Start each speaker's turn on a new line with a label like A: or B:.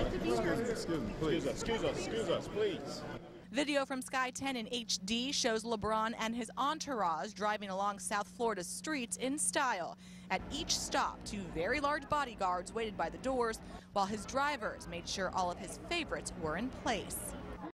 A: Excuse us, please.
B: Video from Sky 10 in HD shows LeBron and his entourage driving along South Florida's streets in style. At each stop, two very large bodyguards waited by the doors, while his drivers made sure all of his favorites were in place.